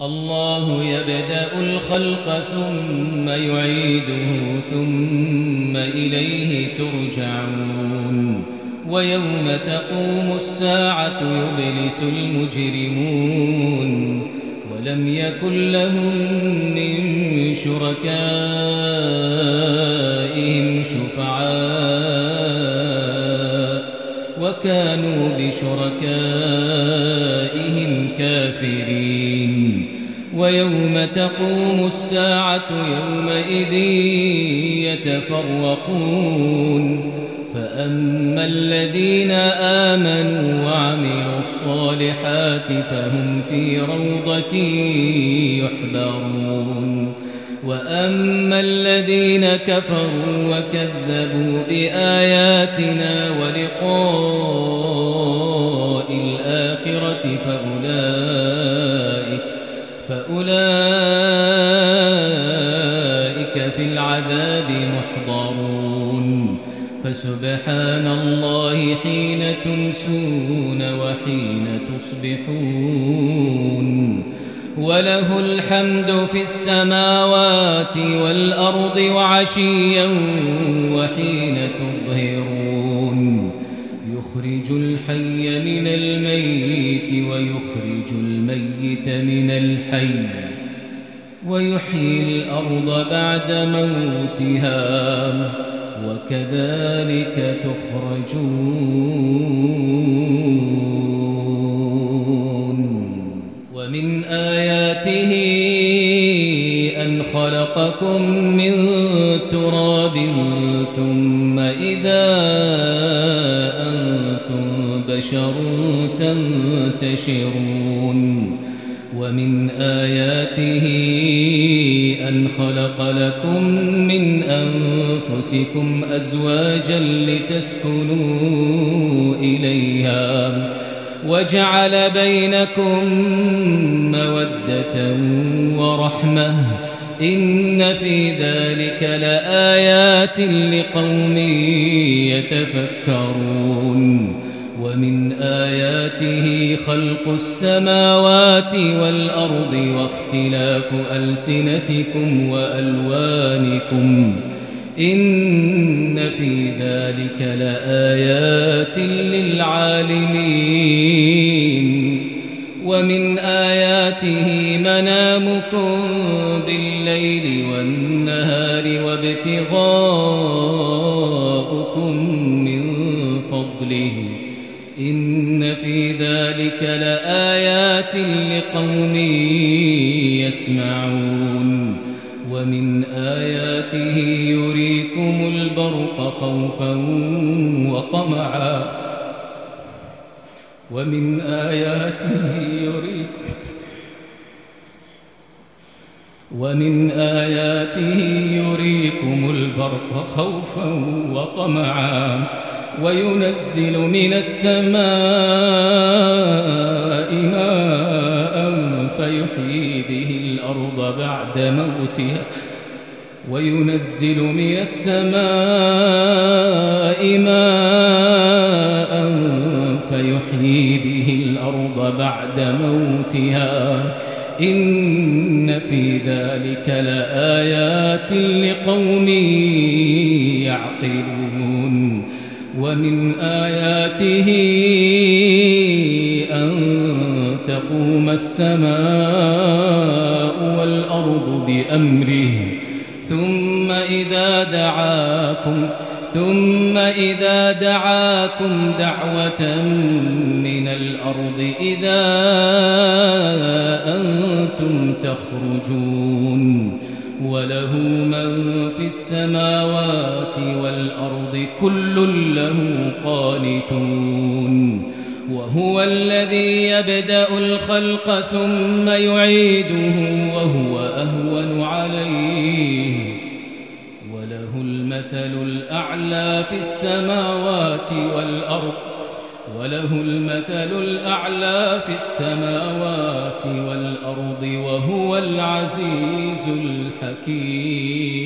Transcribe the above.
الله يبدأ الخلق ثم يعيده ثم إليه ترجعون ويوم تقوم الساعة يبلس المجرمون ولم يكن لهم من شركائهم شفعاء وكانوا بشركائهم كافرين ويوم تقوم الساعة يومئذ يتفرقون فأما الذين آمنوا وعملوا الصالحات فهم في روضة يحبرون وأما الذين كفروا وكذبوا بآياتنا ولقاء الآخرة فأولئك في العذاب محضرون فسبحان الله حين تمسون وحين تصبحون وله الحمد في السماوات والأرض وعشيا وحين تظهرون يخرج الحي من الميت ويخرج الميت من الحي ويحيي الأرض بعد موتها وكذلك تخرجون ومن آياته أن خلقكم من تراب ثم إذا أنتم بشر تنتشرون ومن آياته أن خلق لكم من أنفسكم أزواجا لتسكنوا إليها وجعل بينكم مودة ورحمة إن في ذلك لآيات لقوم يتفكرون ومن آياته خلق السماوات والأرض واختلاف ألسنتكم وألوانكم إن في ذلك لآيات للعالمين ومن آياته منامكم بالليل والنهار وابتغاؤكم من فضله إن في ذلك لآيات لقوم يسمعون ومن آياته يريكم البرق خوفا وطمعا ومن آياته يريكم البرق خوفا وطمعا وينزل من السماء ماء فيحيي به الأرض بعد موتها إن في ذلك لآيات لقوم يعقلون ومن آياته أن تقوم السماء والأرض بأمره ثم إذا دعاكم دعوة من الأرض إذا أنتم تخرجون وله من في السماوات والأرض كل له قانتون وهو الذي يبدأ الخلق ثم يعيده وهو أهون عليه وله المثل الأعلى في السماوات والأرض وهو العزيز الحكيم.